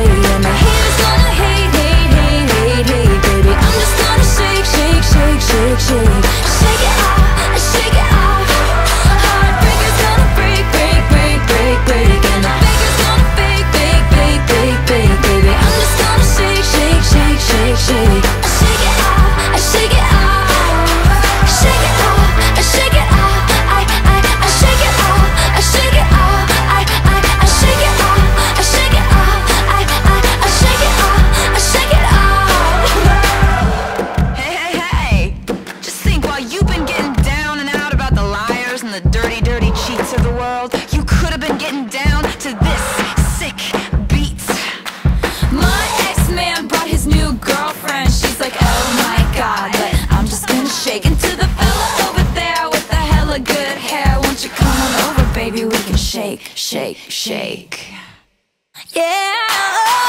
And the haters gonna hate, hate, hate, hate, hate. Baby, I'm just gonna shake, shake, shake, shake, shake. Shake it off, shake it off. Heartbreakers gonna break, break, break, break, break. And the fakers gonna fake, fake, fake, fake, fake. Baby, I'm just gonna shake, shake, shake, shake, shake. Shake it off, shake it off. Shake it off, shake it off. I shake it off, shake it off. I shake it off, shake it off. I shake it off, shake it off. Hey, hey, hey! Just think, while you've been getting down and out about the liars and the dirty, dirty cheats of the world, you could have been getting down to this sick beat. My ex-man brought his new girlfriend. She's like, oh my god, but I'm just gonna shake into the fella over there with the hella good hair. Won't you come on over, baby? We can shake, shake, shake. Yeah.